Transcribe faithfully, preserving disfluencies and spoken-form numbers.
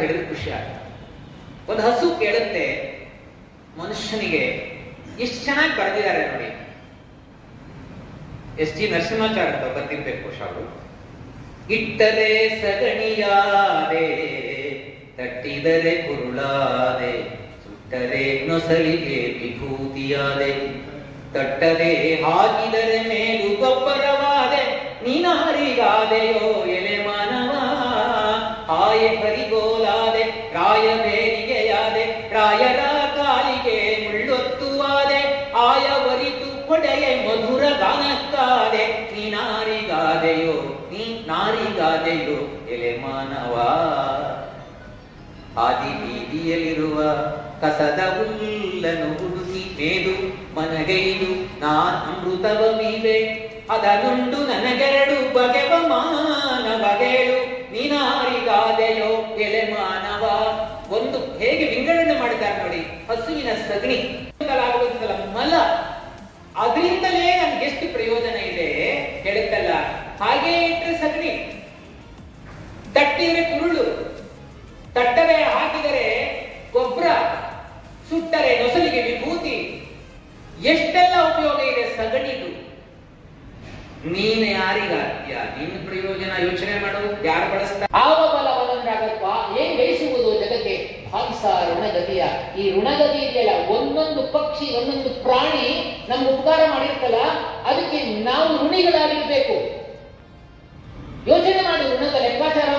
ಹೇಳಿದ್ರೆ ಖುಷಿ ಆಗುತ್ತೆ. ಒಂದು ಹಸು ಕೇಳುತ್ತೆ, ಮನುಷ್ಯನಿಗೆ ಎಷ್ಟು ಚೆನ್ನಾಗಿ ಬರೆದಿದ್ದಾರೆ ನೋಡಿ. ಎಸ್ ಜಿ ನರಸಿಂಹಾಚಾರ್ಯ ಅಂತ ಬರ್ತಿರ್ಬೇಕು ಶಾಲು. ಇಟ್ಟರೆ ಸಗಣಿಯಾದೆ, ತಟ್ಟಿದರೆ ಕುರುಳಾದೆ, ಸುಟ್ಟರೆ ನೊಸಲಿಗೆ ವಿಭೂತಿಯಾದೆ, ತಟ್ಟದೆ ಹಾಕಿದರೆ ಮೇಲು ಗೊಬ್ಬರವಾದೆ, ನೀನಾರಿಗಾದೆಯೋ ಎಲೆ ಮಾನವ. ಆಯ ಹರಿಗೋಲಾದೆ, ರಾಯ ಬೇರಿಗೆಯಾದೆ, ರಾಯರ ಕಾಲಿಗೆ ಮುಳ್ಳೊತ್ತುವಾದೆ, ಆಯ ವರಿತು ಕೊಡೆಗೆ ಮಧುರ ಗಾನಕ್ಕಾದೆ, ನೀನಾರಿಗಾದೆಯೋ ನೀ ನಾರಿಗಾದೆಯೋ ಎಲೆ ಮಾನವ. ಆದಿ ಬೀದಿಯಲ್ಲಿರುವ ಕಸದ ಹುಲ್ಲನ್ನು ಹುಡುಕಿ ಮೇದು ಮನಗೈದು ನಾನ್ ಅಮೃತವ ಮೀವೆ, ಅದನುಂಡು ನನಗೆರಡು ಬಗೆವ ಮಾನವಗೇಳು, ನೀನಾರಿಗಾದೆಯೋ ಎಲೆ ಮಾನವ. ಒಂದು ಹೇಗೆ ವಿಂಗಡಣೆ ಮಾಡಿದ್ದಾರೆ ನೋಡಿ. ಹಸುವಿನ ಸಗಣಿ ಆಗುತ್ತಲ್ಲ ಮಲ, ಅದರಿಂದಲೇ ನನ್ಗೆ ಎಷ್ಟು ಪ್ರಯೋಜನ ಇದೆ ಹೇಳುತ್ತಲ್ಲ. ಹಾಗೇ ಇಟ್ಟರೆ ಸಗಣಿ, ತಟ್ಟಿದರೆ ಕುರುಳು, ತಟ್ಟರೆ ಹಾಕಿದರೆ ಗೊಬ್ಬರ, ಸುಟ್ಟರೆ ನೊಸಲಿಗೆ ವಿಭೂತಿ. ಎಷ್ಟೆಲ್ಲ ಉಪಯೋಗ ಇದೆ ಸಗಣಿದು. ನೀನು ಯಾರಿಗಾದ್ಯ, ನಿನ್ನ ಪ್ರಯೋಜನ ಯೋಚನೆ ಮಾಡು. ಯಾರು ಬಳಸ್ತಾರೆ? ಆವ ಬಲ ಬಲಂದಾಗತ್ವ ಏನ್ ಬಯಸುವುದು ಜಗಕ್ಕೆ ಭಾವಿಸ ಋಣಗತಿಯ. ಈ ಋಣಗತಿ ಇದೆಯಲ್ಲ, ಒಂದೊಂದು ಪಕ್ಷಿ ಒಂದೊಂದು ಪ್ರಾಣಿ ನಮ್ಗೆ ಉಪಕಾರ ಮಾಡಿರ್ತಲ್ಲ, ಅದಕ್ಕೆ ನಾವು ಋಣಿಗಳಾಗಿರ್ಬೇಕು. ಯೋಚನೆ ಮಾಡಿ, ಋಣದ ಲೆಕ್ಕಾಚಾರ